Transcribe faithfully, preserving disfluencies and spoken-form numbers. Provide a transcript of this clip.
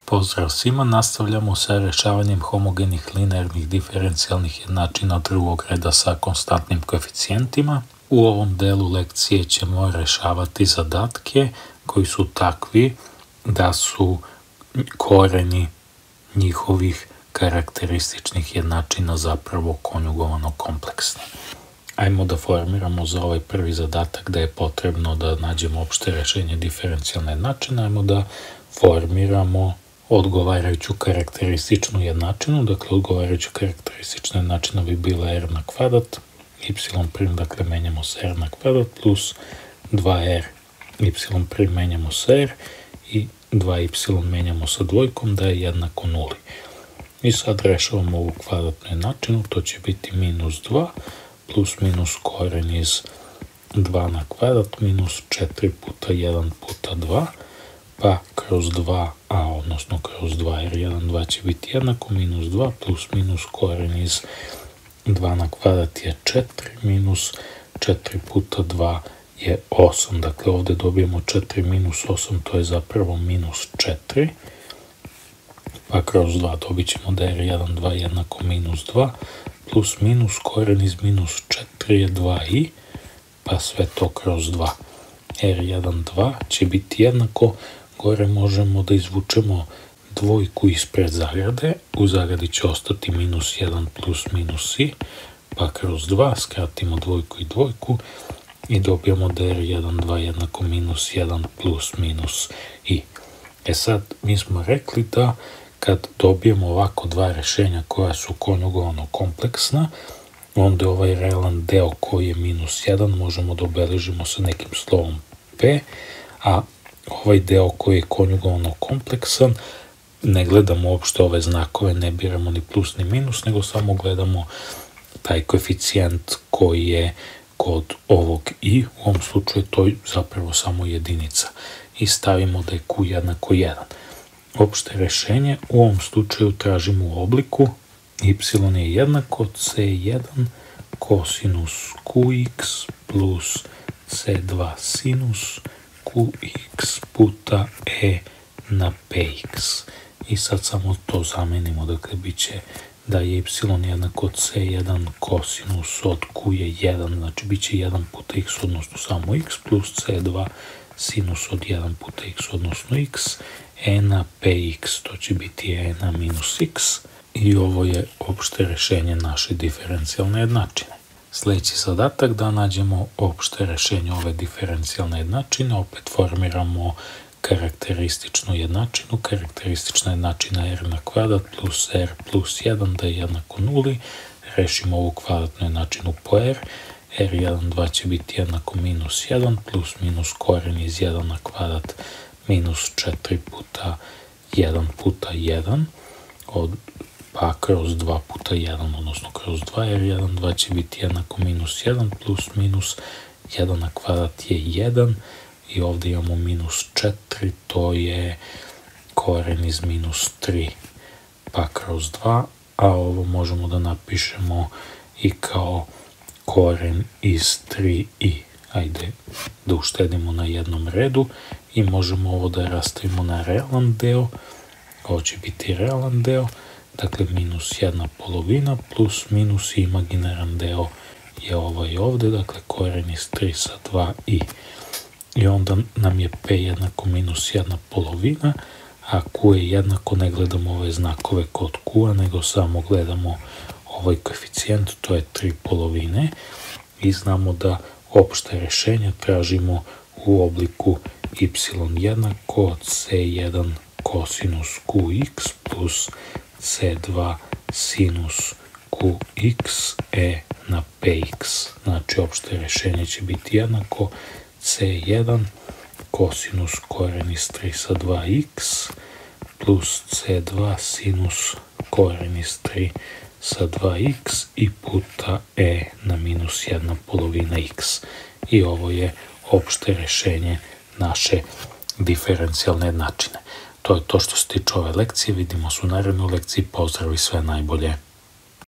Pozdrav svima, nastavljamo sa rešavanjem homogenih linearnih diferencijalnih jednačina drugog reda sa konstantnim koeficijentima. U ovom delu lekcije ćemo rešavati zadatke koji su takvi da su koreni njihovih karakterističnih jednačina zapravo konjugovano kompleksni. Ajmo da formiramo za ovaj prvi zadatak da je potrebno da nađemo opšte rešenje diferencijalne jednačine. Ajmo da formiramo odgovarajuću karakterističnu jednačinu. Dakle, odgovarajuća karakteristična jednačina bi bila r na kvadrat, y prim, dakle, menjamo sa r na kvadrat, plus dva r, y prim menjamo sa r i dva y menjamo sa dvojkom da je jednako nuli. I sad rešavamo ovu kvadratnu jednačinu, to će biti minus dva, plus minus koren iz dva na kvadrat, minus četiri puta jedan puta dva, pa kroz dva a, odnosno kroz dva r jedan, dva će biti jednako, minus dva, plus minus koren iz dva na kvadrat je četiri, minus četiri puta dva je osam. Dakle, ovde dobijemo četiri minus osam, to je zapravo minus četiri, pa kroz dva dobit ćemo da je r jedan, dva jednako minus dva, plus minus koren iz minus četiri je dva i, pa sve to kroz dva. r jedan, dva će biti jednako, gore možemo da izvučemo dvojku ispred zagrade, u zagradi će ostati minus jedan plus minus i, pa kroz dva skratimo dvojku i dvojku i dobijemo da je r jedan, dva jednako minus jedan plus minus i. E sad, mi smo rekli da kad dobijemo ovako dva rešenja koja su konjugovano kompleksna, onda ovaj realan deo koji je minus jedan možemo da obeležimo sa nekim slovom p, a ovaj deo koji je konjugovano kompleksan, ne gledamo uopšte ove znakove, ne biramo ni plus ni minus, nego samo gledamo taj koeficijent koji je kod ovog i, u ovom slučaju to je zapravo samo jedinica, i stavimo da je q jednako jedan. Opšte rešenje u ovom slučaju tražimo u obliku y je jednako c jedan kosinus qx plus c dva sinus qx puta e na px. I sad samo to zamenimo, dakle bit će da je y jednako c jedan kosinus od q je jedan, znači bit će jedan puta x odnosno samo x, plus c dva sinus od jedan puta x odnosno x, e na px, to će biti e na minus x, i ovo je opšte rešenje naše diferencijalne jednačine. Sljedeći zadatak da nađemo opšte rešenje ove diferencijalne jednačine, opet formiramo karakterističnu jednačinu, karakteristična jednačina r na kvadrat plus r plus jedan da je jednako nuli, rešimo ovu kvadratnu jednačinu po r, r jedan, dva će biti jednako minus jedan, plus minus koren iz jedan na kvadrat minus četiri puta jedan puta jedan, od, pa kroz dva puta jedan, odnosno kroz dva, r jedan, dva će biti jednako minus jedan, plus minus jedan na kvadrat je jedan, i ovdje imamo minus četiri, to je koren iz minus tri, pa kroz dva, a ovo možemo da napišemo i kao koren iz tri i. Ajde da uštedimo na jednom redu i možemo ovo da rastavimo na realan deo. Ovo će biti realan deo, dakle minus jedna polovina plus minus imaginaran deo je ovaj ovde, dakle koren iz tri sa dva i. I onda nam je p jednako minus jedna polovina, a q je jednako, ne gledamo ove znakove kod q-a, nego samo gledamo ovaj koeficijent, to je tri polovine, i znamo da opšte rešenje tražimo u obliku y jednako c jedan kosinus qx plus c dva sinus qx e na px. Znači, opšte rešenje će biti jednako c jedan kosinus koren iz tri sa dva x plus c dva sinus koren iz tri sa dva x i puta e na minus jedna polovina x. I ovo je opšte rešenje naše diferencijalne jednačine. To je to što se tiče ove lekcije. Vidimo se u narednoj lekciji. Pozdrav i sve najbolje.